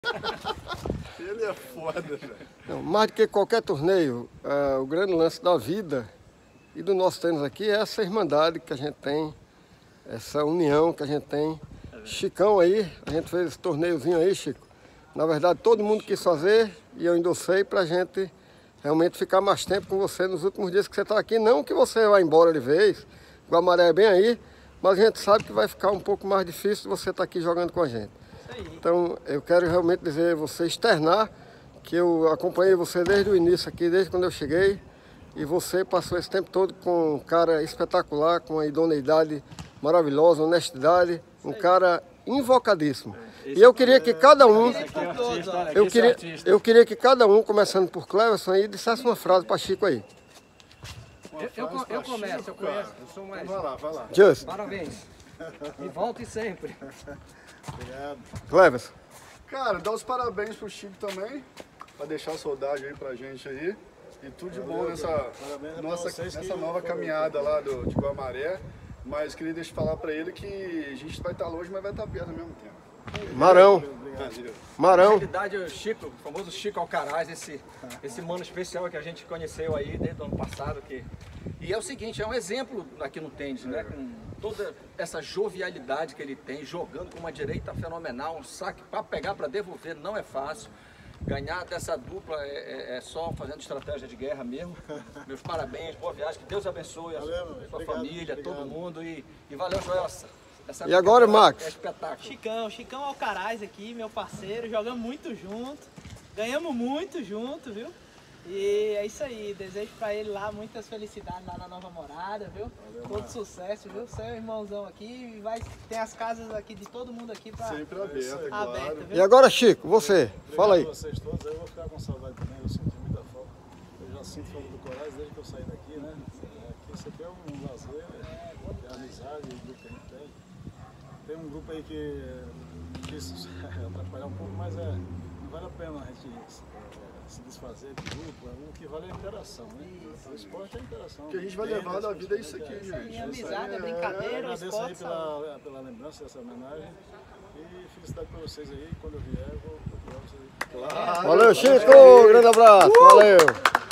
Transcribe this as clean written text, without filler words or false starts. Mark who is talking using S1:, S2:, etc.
S1: Ele é foda, velho.
S2: Mais do que qualquer torneio, o grande lance da vida e do nosso tênis aqui é essa irmandade que a gente tem, essa união que a gente tem. Chicão aí, a gente fez esse torneiozinho aí, Chico. Na verdade, todo mundo quis fazer e eu endossei pra gente realmente ficar mais tempo com você nos últimos dias que você está aqui. Não que você vá embora de vez, Guamaré é bem aí, mas a gente sabe que vai ficar um pouco mais difícil você estar aqui jogando com a gente. Então, eu quero realmente dizer, você externar que eu acompanhei você desde o início aqui, desde quando eu cheguei, e você passou esse tempo todo com um cara espetacular, com uma idoneidade maravilhosa, honestidade, um cara invocadíssimo. E eu queria que cada um, eu queria que cada um, começando por Cleverson aí, dissesse uma frase para Chico aí.
S3: Eu começo, eu conheço, eu sou mais...
S1: Vai lá.
S2: Just.
S3: Parabéns. E volte sempre.
S1: Obrigado.
S2: Cleverson.
S1: Cara, dá os parabéns pro Chico também, pra deixar saudade aí pra gente aí. E tudo de bom nessa nova caminhada lá de Guamaré. Mas queria falar pra ele que a gente vai estar longe, mas vai estar perto ao mesmo tempo.
S2: Marão. Marão.
S3: Na realidade, o Chico, o famoso Chico Alcaraz, esse mano especial que a gente conheceu aí desde o ano passado. E é o seguinte, é um exemplo aqui no tênis, né? Com toda essa jovialidade que ele tem, jogando com uma direita fenomenal, um saque para pegar, para devolver, não é fácil. Ganhar dessa dupla é só fazendo estratégia de guerra mesmo. Meus parabéns, boa viagem, que Deus abençoe a sua família, todo mundo. E valeu, Joel.
S2: E agora, Max?
S3: É espetáculo.
S4: Chicão Alcaraz aqui, meu parceiro, jogamos muito junto, ganhamos muito junto, viu? E é isso aí, desejo pra ele lá muitas felicidades lá na nova morada, viu? Todo sucesso, viu? Você é um irmãozão aqui e tem as casas aqui de todo mundo aqui pra...
S1: Sempre aberta, claro.
S4: Viu?
S2: E agora, Chico, você, fala aí.
S5: Vocês todos, eu vou ficar com saudade também, eu sinto muita falta. Eu já sinto falta do Corais desde que eu saí daqui, né? Aqui isso aqui é um lazer, é amizade, o grupo que a gente tem. Tem um grupo aí que quis atrapalhar um pouco, mas não vale a pena a gente se desfazer de grupo, o que vale é a interação, né? O esporte é a interação.
S1: O que a gente vai levar da vida é isso aqui, gente.
S4: É amizade, é brincadeira, o
S5: agradeço aí
S4: esporte,
S5: pela lembrança dessa homenagem e felicidade para vocês aí. Quando eu vier, eu vou procurar vocês aí.
S2: Valeu, Chico! Grande abraço! Valeu!